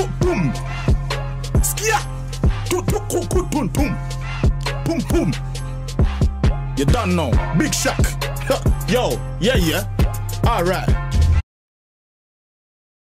boom. Skia. Boom, boom. You done know. Big SHAQ. Yo, yeah. Alright.